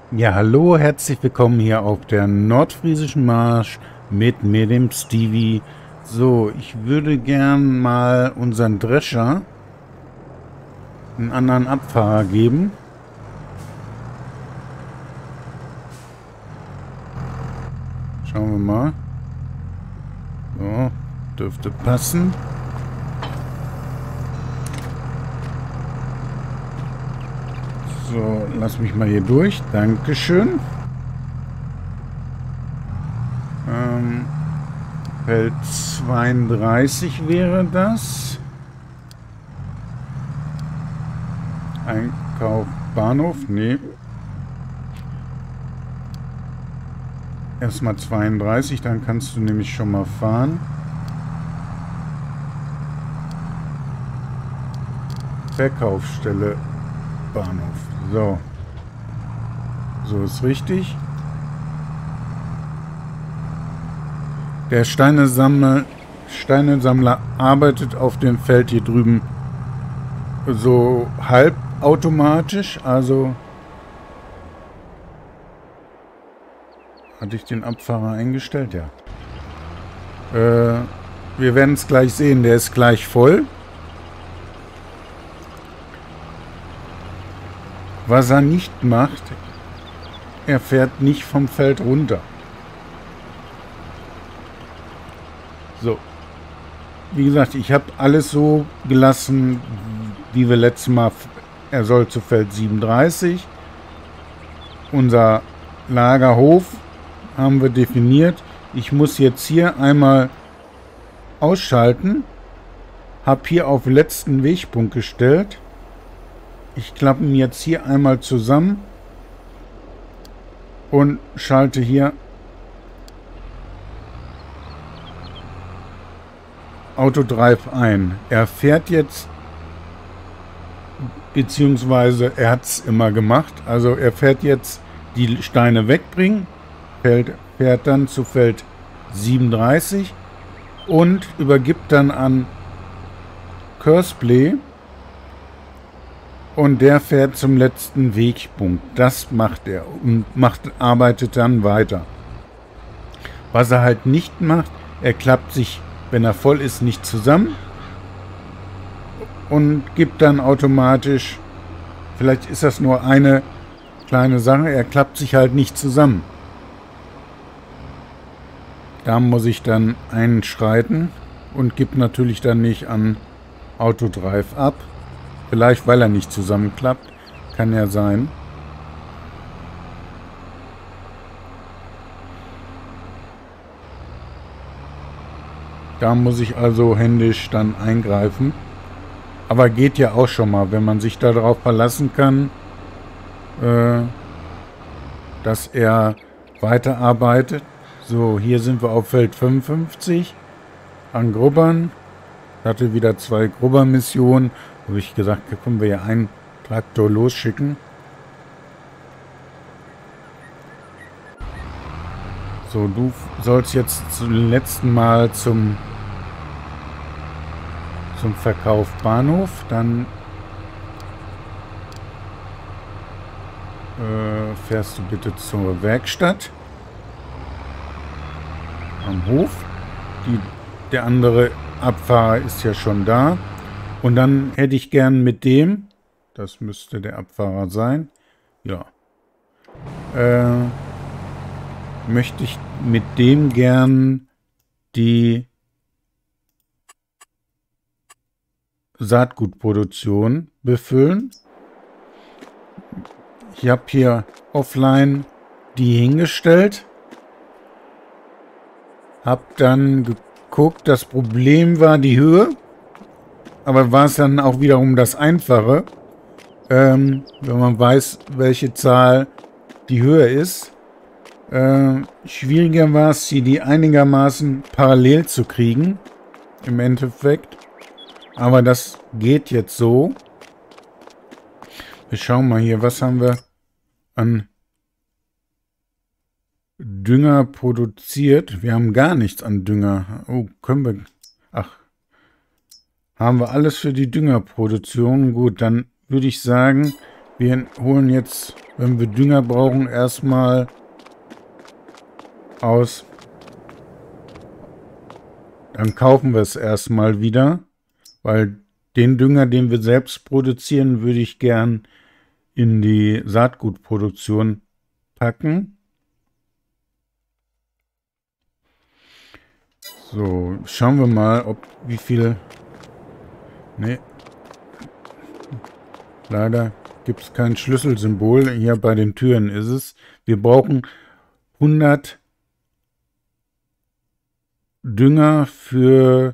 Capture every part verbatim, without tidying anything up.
Ja, hallo, herzlich willkommen hier auf der Nordfriesischen Marsch mit mir, dem Stevie. So, ich würde gern mal unseren Drescher einen anderen Abfahrer geben. Schauen wir mal. So, dürfte passen. So, lass mich mal hier durch. Dankeschön. Ähm, Feld zweiunddreißig wäre das. Einkauf Bahnhof? Nee. Erstmal zweiunddreißig, dann kannst du nämlich schon mal fahren. Verkaufsstelle Bahnhof. So. So ist richtig. Der Steinesammler, Steinesammler arbeitet auf dem Feld hier drüben so halbautomatisch. Also hatte ich den Abfahrer eingestellt? Ja. Äh, wir werden es gleich sehen. Der ist gleich voll. Was er nicht macht, er fährt nicht vom Feld runter. So. Wie gesagt, ich habe alles so gelassen, wie wir letztes Mal. Er soll zu Feld siebenunddreißig. Unser Lagerhof haben wir definiert. Ich muss jetzt hier einmal ausschalten. Habe hier auf letzten Wegpunkt gestellt. Ich klappe ihn jetzt hier einmal zusammen und schalte hier Autodrive ein. Er fährt jetzt, beziehungsweise er hat es immer gemacht, also er fährt jetzt die Steine wegbringen, fährt, fährt dann zu Feld siebenunddreißig und übergibt dann an Cursplay. Und der fährt zum letzten Wegpunkt. Das macht er und macht, arbeitet dann weiter. Was er halt nicht macht, er klappt sich, wenn er voll ist, nicht zusammen und gibt dann automatisch, vielleicht ist das nur eine kleine Sache, er klappt sich halt nicht zusammen. Da muss ich dann einschreiten und gibt natürlich dann nicht an Autodrive ab. Vielleicht, weil er nicht zusammenklappt. Kann ja sein. Da muss ich also händisch dann eingreifen. Aber geht ja auch schon mal, wenn man sich darauf verlassen kann, äh, dass er weiterarbeitet. So, hier sind wir auf Feld fünfundfünfzig. An Grubbern. Hatte wieder zwei Grubber-Missionen. Habe ich gesagt, hier können wir ja einen Traktor losschicken. So, du sollst jetzt zum letzten Mal zum, zum Verkauf Bahnhof. Dann äh, fährst du bitte zur Werkstatt. Am Hof. Die, der andere Abfahrer ist ja schon da. Und dann hätte ich gern mit dem, das müsste der Abfahrer sein, ja, äh, möchte ich mit dem gern die Saatgutproduktion befüllen. Ich habe hier offline die hingestellt, habe dann geguckt, das Problem war die Höhe. Aber war es dann auch wiederum das Einfache, ähm, wenn man weiß, welche Zahl die Höhe ist. Äh, schwieriger war es, sie die einigermaßen parallel zu kriegen, im Endeffekt. Aber das geht jetzt so. Wir schauen mal hier, was haben wir an Dünger produziert. Wir haben gar nichts an Dünger. Oh, können wir... Ach. Haben wir alles für die Düngerproduktion. Gut, dann würde ich sagen, Wir holen jetzt, wenn wir Dünger brauchen, erstmal aus. Dann kaufen wir es erstmal wieder, weil den Dünger, den wir selbst produzieren, würde ich gern in die Saatgutproduktion packen. So, schauen wir mal, ob wie viel... Ne. Leider gibt es kein Schlüsselsymbol. Hier bei den Türen ist es. Wir brauchen hundert Dünger für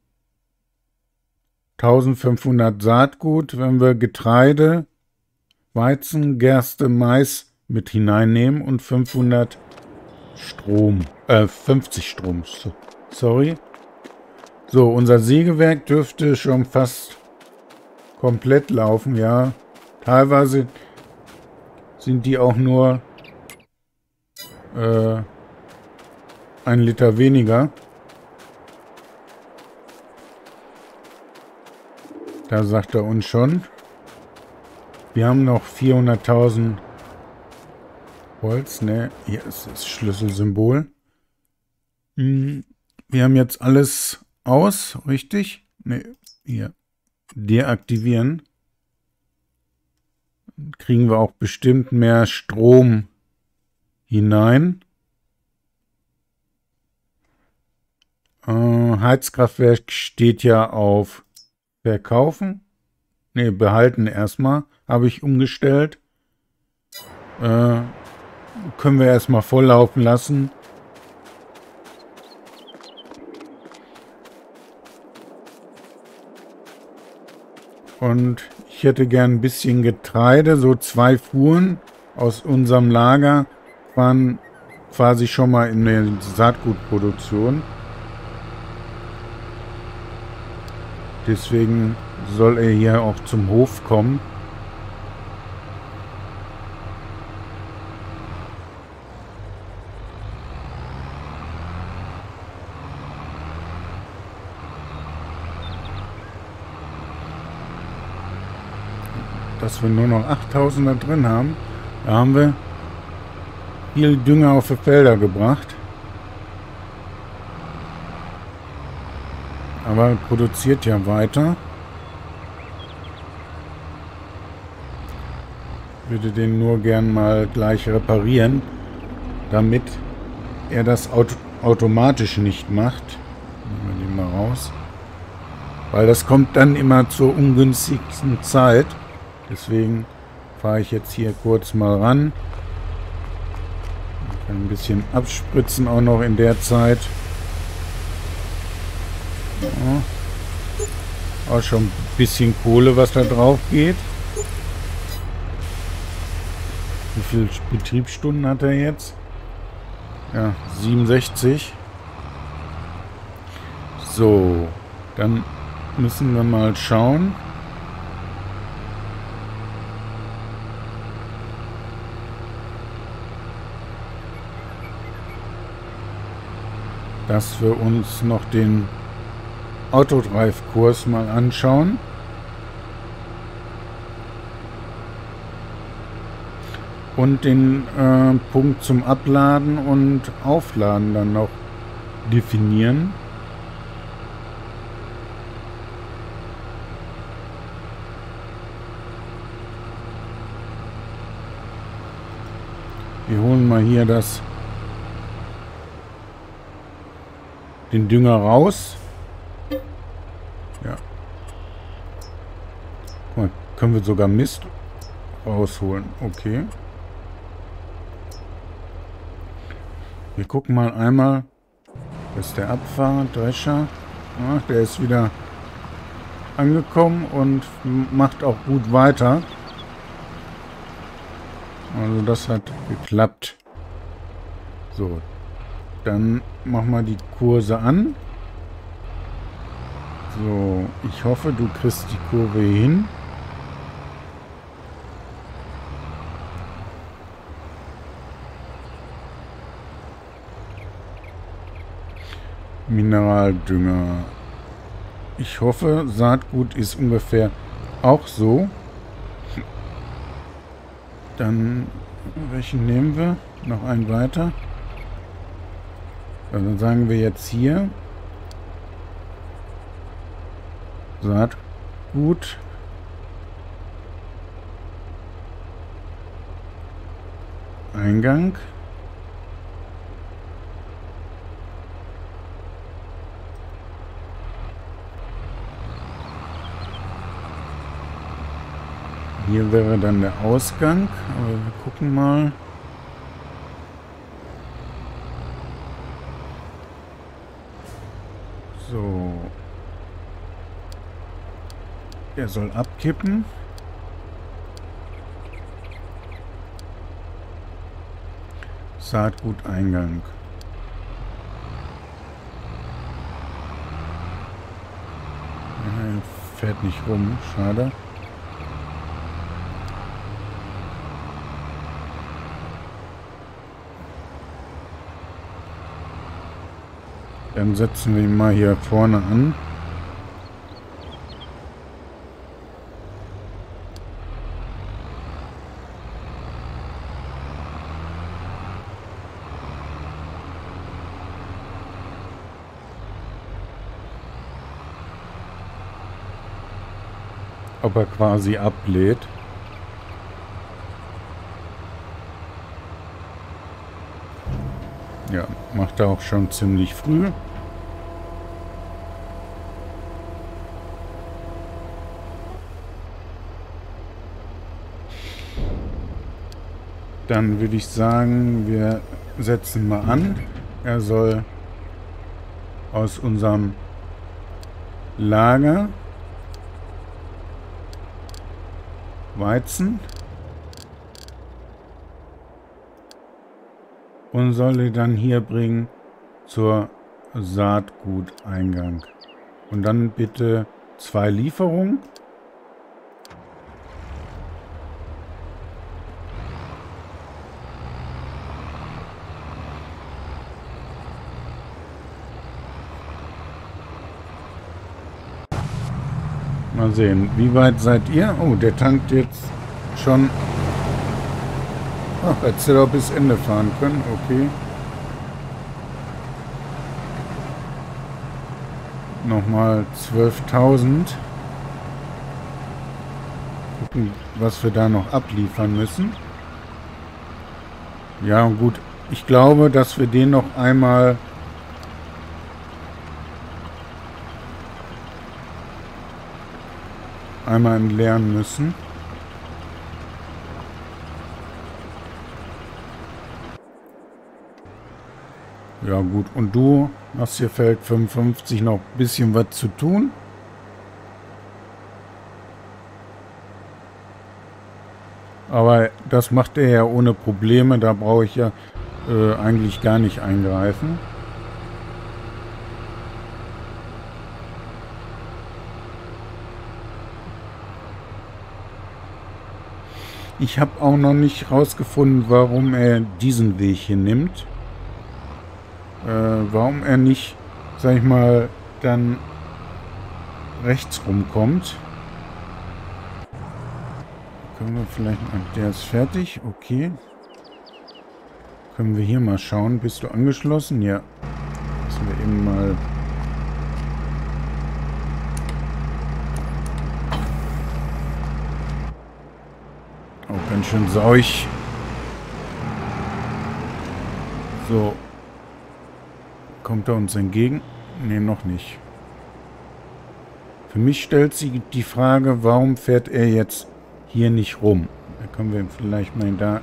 eintausendfünfhundert Saatgut, wenn wir Getreide, Weizen, Gerste, Mais mit hineinnehmen und fünfhundert Strom, äh, fünfzig Strom, sorry. So, unser Sägewerk dürfte schon fast komplett laufen, ja. Teilweise sind die auch nur äh, ein Liter weniger. Da sagt er uns schon. Wir haben noch vierhunderttausend Holz, ne? Hier ist das Schlüsselsymbol. Hm. Wir haben jetzt alles aus, richtig? Ne, hier. Deaktivieren. Dann kriegen wir auch bestimmt mehr Strom hinein. Äh, Heizkraftwerk steht ja auf Verkaufen. Ne, behalten erstmal. Habe ich umgestellt. Äh, können wir erstmal volllaufen lassen. Und ich hätte gern ein bisschen Getreide, so zwei Fuhren aus unserem Lager fahren quasi schon mal in der Saatgutproduktion. Deswegen soll er hier auch zum Hof kommen. Dass wir nur noch achttausend da drin haben. Da haben wir viel Dünger auf die Felder gebracht. Aber produziert ja weiter. Ich würde den nur gern mal gleich reparieren, damit er das Auto automatisch nicht macht. Nehmen wir den mal raus. Weil das kommt dann immer zur ungünstigsten Zeit. Deswegen fahre ich jetzt hier kurz mal ran. Ich kann ein bisschen abspritzen auch noch in der Zeit. Ja. Auch schon ein bisschen Kohle, was da drauf geht. Wie viele Betriebsstunden hat er jetzt? Ja, siebenundsechzig. So, dann müssen wir mal schauen. Dass wir uns noch den Autodrive-Kurs mal anschauen. Und den äh, Punkt zum Abladen und Aufladen dann noch definieren. Wir holen mal hier das den Dünger raus. Ja. Guck mal, können wir sogar Mist rausholen. Okay. Wir gucken mal einmal. Das ist der Abfahrer, Drescher. Ach, der ist wieder angekommen und macht auch gut weiter. Also das hat geklappt. So. Dann machen wir die Kurse an. So, ich hoffe, du kriegst die Kurve hin. Mineraldünger. Ich hoffe, Saatgut ist ungefähr auch so. Dann, welchen nehmen wir? Noch einen weiter. So, dann sagen wir jetzt hier. Saatgut. Eingang. Hier wäre dann der Ausgang, aber wir gucken mal. So. Der soll abkippen. Saatguteingang. Er fährt nicht rum, schade. Dann setzen wir ihn mal hier vorne an. Ob er quasi ablädt. Ja, macht er auch schon ziemlich früh. Dann würde ich sagen, wir setzen mal an. Er soll aus unserem Lager Weizen und soll die dann hier bringen zur Saatguteingang. Und dann bitte zwei Lieferungen. Mal sehen, wie weit seid ihr? Oh, der tankt jetzt schon. Ach, hätte er doch bis Ende fahren können. Okay. Nochmal zwölftausend. Gucken, was wir da noch abliefern müssen. Ja, gut. Ich glaube, dass wir den noch einmal einmal entleeren müssen. Ja gut, und du hast hier Feld fünfundfünfzig noch ein bisschen was zu tun. Aber das macht er ja ohne Probleme, da brauche ich ja äh, eigentlich gar nicht eingreifen. Ich habe auch noch nicht rausgefunden, warum er diesen Weg hier nimmt. Äh, warum er nicht, sag ich mal, dann rechts rumkommt. Können wir vielleicht mal... Der ist fertig, okay. Können wir hier mal schauen. Bist du angeschlossen? Ja. Müssen wir eben mal... Auch ganz schön sauig. So. Kommt er uns entgegen? Ne, noch nicht. Für mich stellt sich die Frage, warum fährt er jetzt hier nicht rum? Da können wir vielleicht mal da...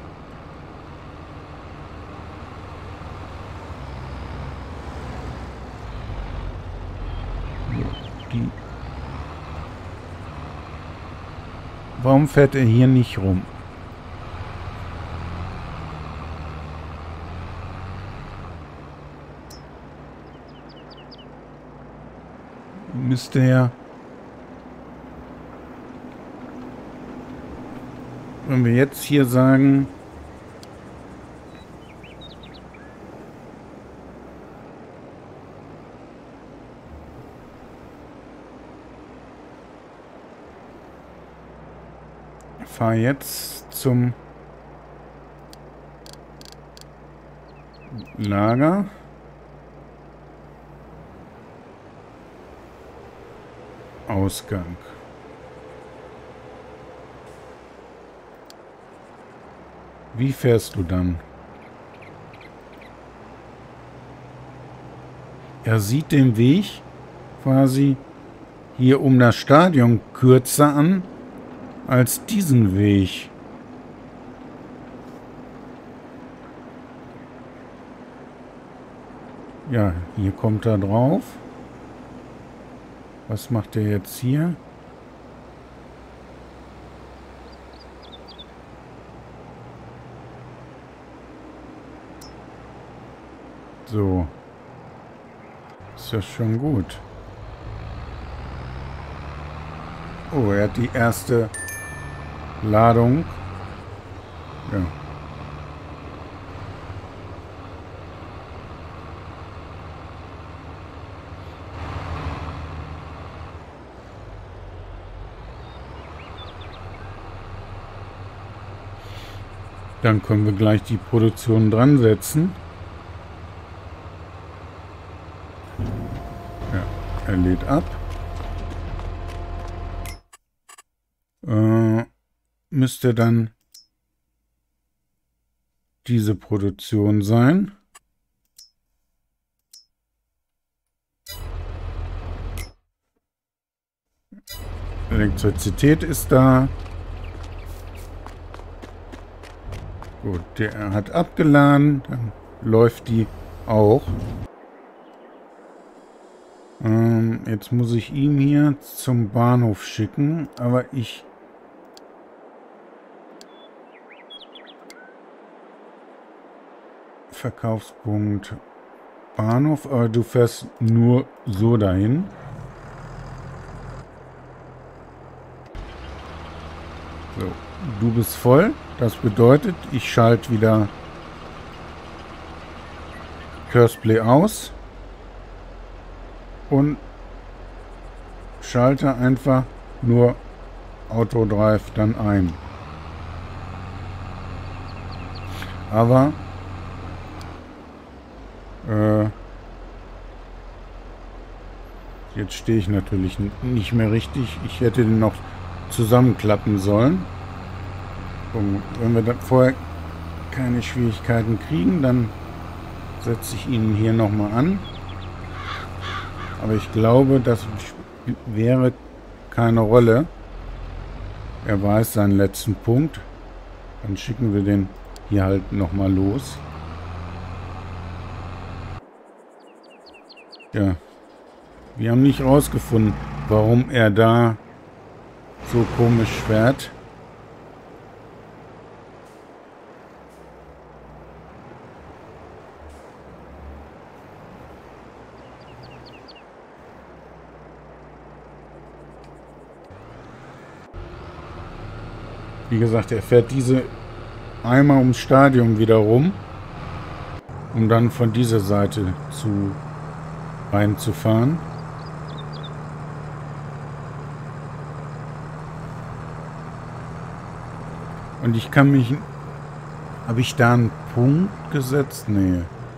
Die... Warum fährt er hier nicht rum? Müsste er... Wenn wir jetzt hier sagen... Fahr jetzt zum Lager. Ausgang. Wie fährst du dann? Er sieht den Weg quasi hier um das Stadion kürzer an als diesen Weg. Ja, hier kommt er drauf. Was macht er jetzt hier? So. Ist ja schon gut. Oh, er hat die erste Ladung. Ja. Dann können wir gleich die Produktion dran setzen. Ja, er lädt ab. Äh, müsste dann diese Produktion sein. Elektrizität ist da. Gut, der hat abgeladen. Dann läuft die auch. Ähm, jetzt muss ich ihn hier zum Bahnhof schicken. Aber ich... Verkaufspunkt Bahnhof. Aber du fährst nur so dahin. So, du bist voll. Das bedeutet, ich schalte wieder Curseplay aus und schalte einfach nur Autodrive dann ein. Aber äh, jetzt stehe ich natürlich nicht mehr richtig. Ich hätte den noch zusammenklappen sollen. Und wenn wir dann vorher keine Schwierigkeiten kriegen, dann setze ich ihn hier nochmal an. Aber ich glaube, das wäre keine Rolle. Er weiß seinen letzten Punkt. Dann schicken wir den hier halt nochmal los. Ja. Wir haben nicht rausgefunden, warum er da so komisch fährt. Wie gesagt, er fährt diese einmal ums Stadion wieder rum, um dann von dieser Seite zu reinzufahren. Und ich kann mich... Habe ich da einen Punkt gesetzt? Nee.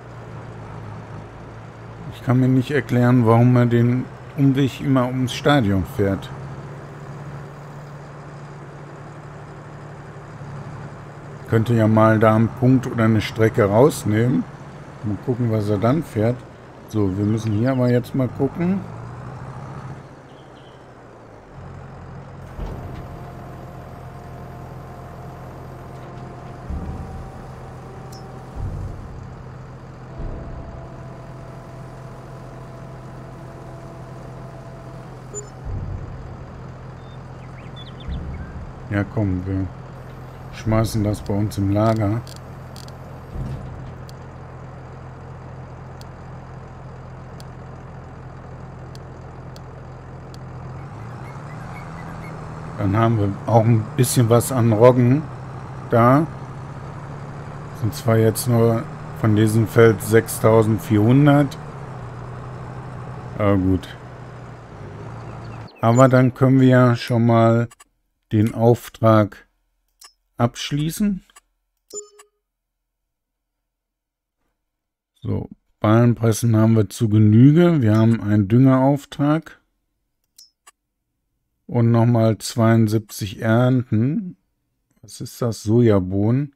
Ich kann mir nicht erklären, warum er den Umweg immer ums Stadion fährt. Könnte ja mal da einen Punkt oder eine Strecke rausnehmen. Mal gucken, was er dann fährt. So, wir müssen hier aber jetzt mal gucken. Ja, komm, wir schmeißen das bei uns im Lager. Dann haben wir auch ein bisschen was an Roggen da. Sind zwar jetzt nur von diesem Feld sechstausendvierhundert. Aber gut. Aber dann können wir ja schon mal den Auftrag abschließen. So, Ballenpressen haben wir zu Genüge. Wir haben einen Düngerauftrag. Und nochmal zweiundsiebzig Ernten. Was ist das? Sojabohnen.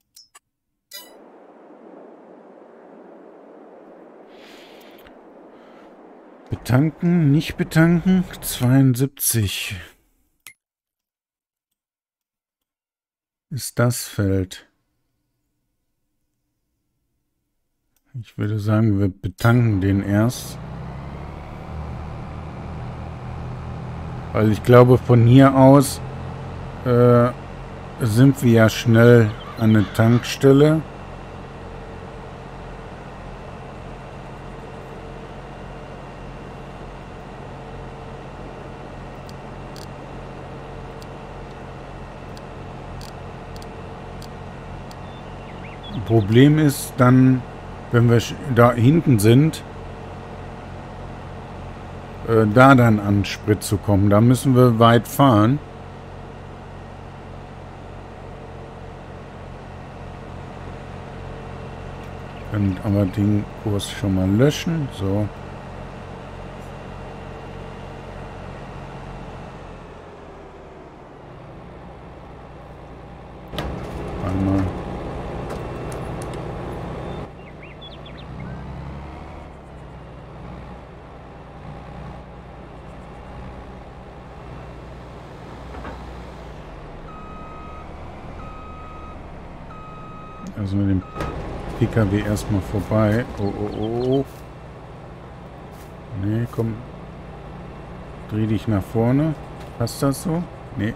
Betanken, nicht betanken. zweiundsiebzig. Ist das Feld. Ich würde sagen, wir betanken den erst. Weil ich glaube, von hier aus äh, sind wir ja schnell an der Tankstelle. Problem ist dann, wenn wir da hinten sind, äh, da dann an Sprit zu kommen. Da müssen wir weit fahren. Können aber den Kurs schon mal löschen. So. Einmal. Also mit dem P K W erstmal vorbei. Oh, oh, oh. Nee, komm. Dreh dich nach vorne. Passt das so? Nee.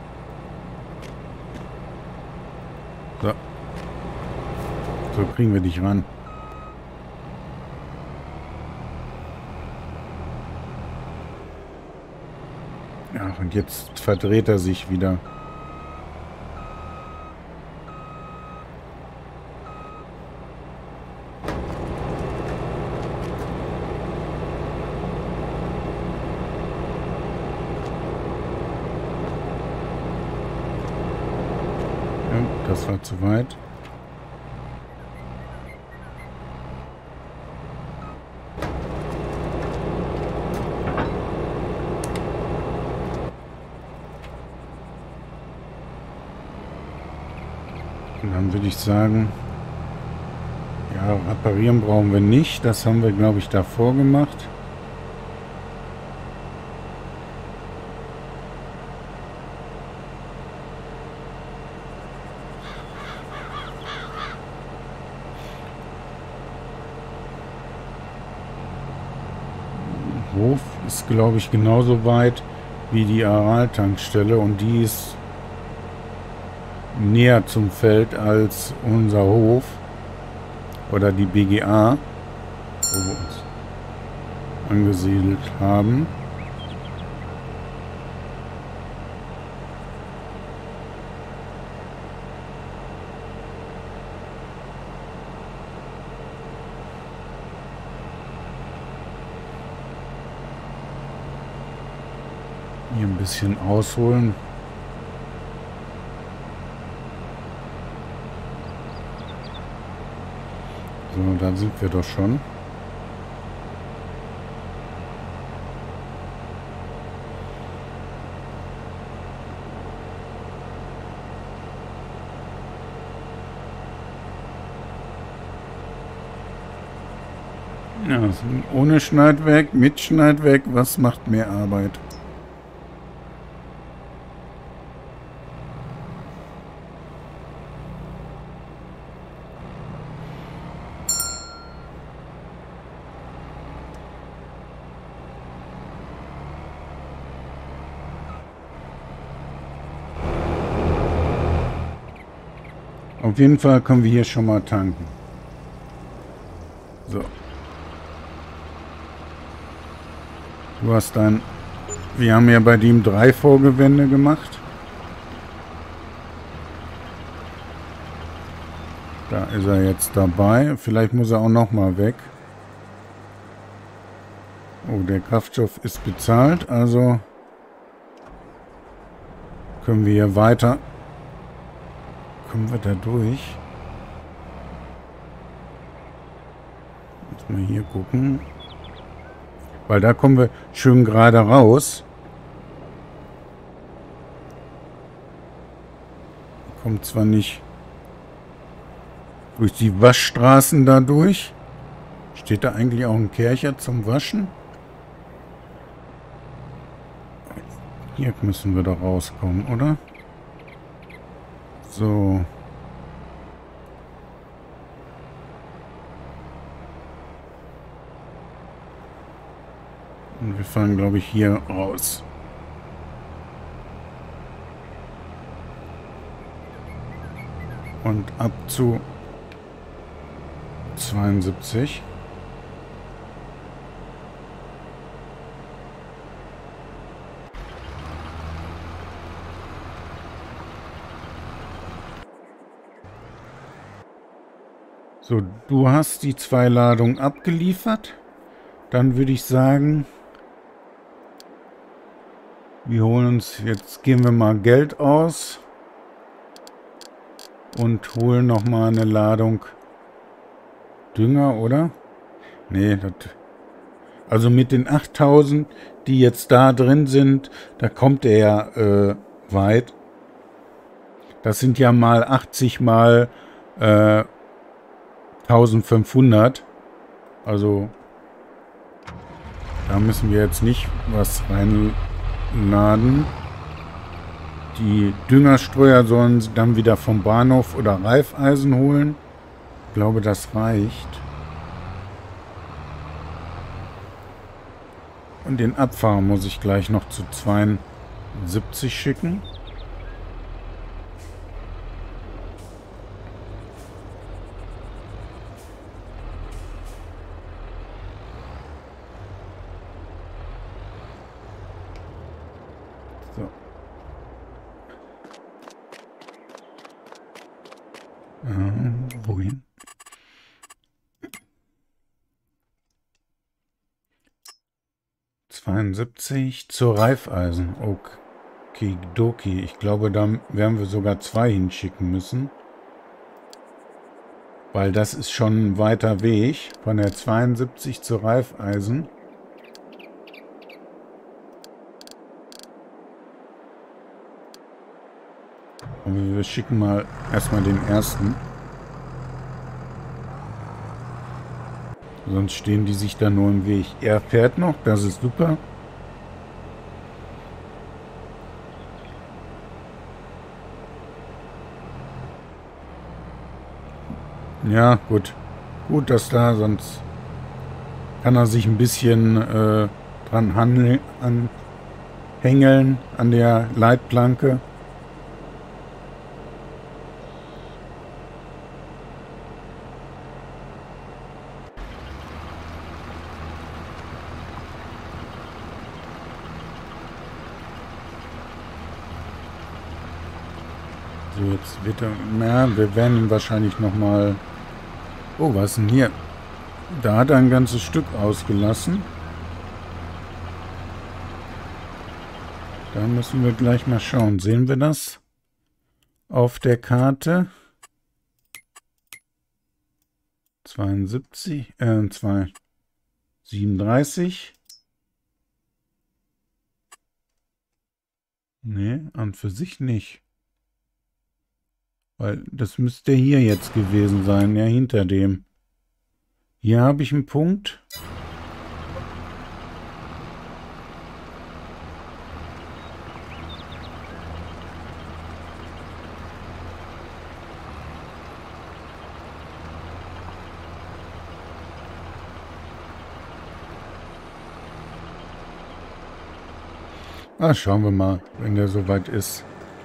So. So kriegen wir dich ran. Ach, und jetzt verdreht er sich wieder. Das war zu weit. Und dann würde ich sagen, ja, reparieren brauchen wir nicht. Das haben wir, glaube ich, davor gemacht. Hof ist, glaube ich, genauso weit wie die Aral-Tankstelle und die ist näher zum Feld als unser Hof oder die B G A, wo wir uns angesiedelt haben. Hier ein bisschen ausholen. So, da sind wir doch schon. Ja, ohne Schneidwerk, mit Schneidwerk, was macht mehr Arbeit? Auf jeden Fall können wir hier schon mal tanken. So. Du hast dann... Wir haben ja bei dem drei Vorgewände gemacht. Da ist er jetzt dabei. Vielleicht muss er auch noch mal weg. Oh, der Kraftstoff ist bezahlt. Also können wir hier weiter... Kommen wir da durch? Mal hier gucken. Weil da kommen wir schön gerade raus. Kommt zwar nicht durch die Waschstraßen da durch. Steht da eigentlich auch ein Kercher zum Waschen? Hier müssen wir doch rauskommen, oder? So. Und wir fahren, glaube ich, hier raus. Und ab zu zweiundsiebzig. So, du hast die zwei Ladungen abgeliefert. Dann würde ich sagen, wir holen uns, jetzt geben wir mal Geld aus und holen noch mal eine Ladung Dünger, oder? Nee, das, also mit den achttausend, die jetzt da drin sind, da kommt er ja äh, weit. Das sind ja mal achtzig mal äh, eintausendfünfhundert. Also da müssen wir jetzt nicht was reinladen. Die Düngerstreuer sollen sie dann wieder vom Bahnhof oder Raiffeisen holen. Ich glaube, das reicht. Und den Abfahrer muss ich gleich noch zu zweiundsiebzig schicken. So. Ähm, wohin? zweiundsiebzig zur Raiffeisen. Okay, Doki. Ich glaube, da werden wir sogar zwei hinschicken müssen. Weil das ist schon ein weiter Weg. Von der zweiundsiebzig zur Raiffeisen. Und wir schicken mal erstmal den ersten. Sonst stehen die sich da nur im Weg. Er fährt noch, das ist super. Ja, gut. Gut, dass da, sonst kann er sich ein bisschen äh, dran handeln, an, hängeln an der Leitplanke. So, jetzt wird er... Na, wir werden ihn wahrscheinlich nochmal... Oh, was ist denn hier? Da hat er ein ganzes Stück ausgelassen. Da müssen wir gleich mal schauen. Sehen wir das auf der Karte? zweiundsiebzig, äh, siebenunddreißig. Nee, an für sich nicht. Weil das müsste hier jetzt gewesen sein, ja, hinter dem. Hier habe ich einen Punkt. Ah, schauen wir mal, wenn der soweit ist.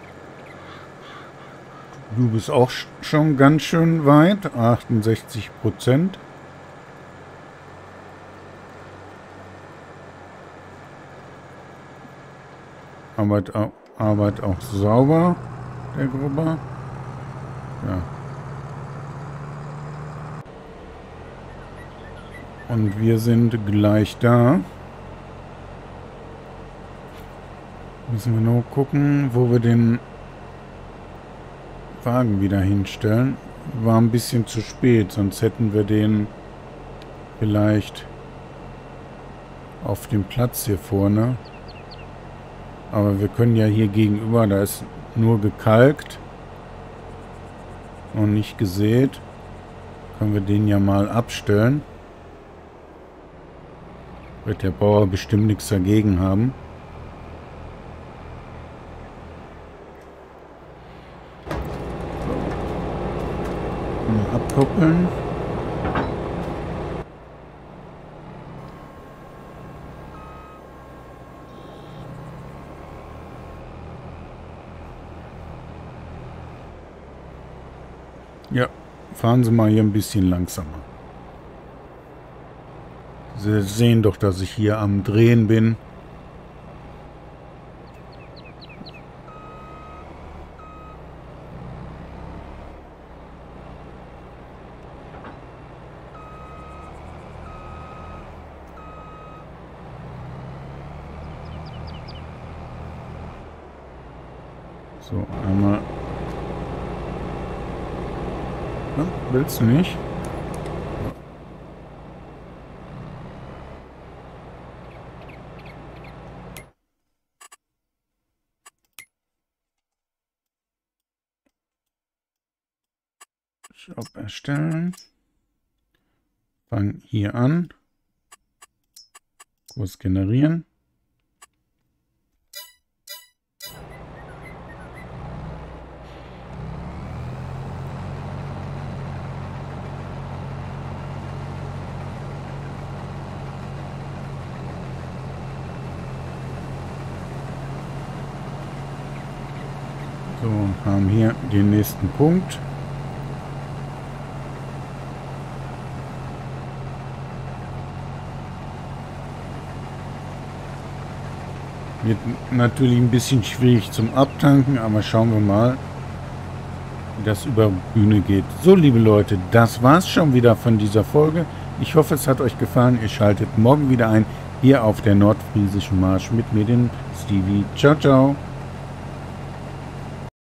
Du bist auch schon ganz schön weit, achtundsechzig Prozent. Arbeit, Arbeit auch sauber, der Grubber. Ja. Und wir sind gleich da. Müssen wir nur gucken, wo wir den Wagen wieder hinstellen. War ein bisschen zu spät, sonst hätten wir den vielleicht auf dem Platz hier vorne. Aber wir können ja hier gegenüber, da ist nur gekalkt und nicht gesät. Können wir den ja mal abstellen. Wird der Bauer bestimmt nichts dagegen haben. So. Mal abkoppeln. Ja, fahren Sie mal hier ein bisschen langsamer. Sie sehen doch, dass ich hier am Drehen bin. So, einmal. Ja, willst du nicht? Job erstellen. Fang hier an. Kurs generieren. So, haben hier den nächsten Punkt. Wird natürlich ein bisschen schwierig zum Abtanken, aber schauen wir mal, wie das über Bühne geht. So, liebe Leute, das war's schon wieder von dieser Folge. Ich hoffe, es hat euch gefallen. Ihr schaltet morgen wieder ein, hier auf der Nordfriesischen Marsch mit mir, dem Stevie. Ciao, ciao.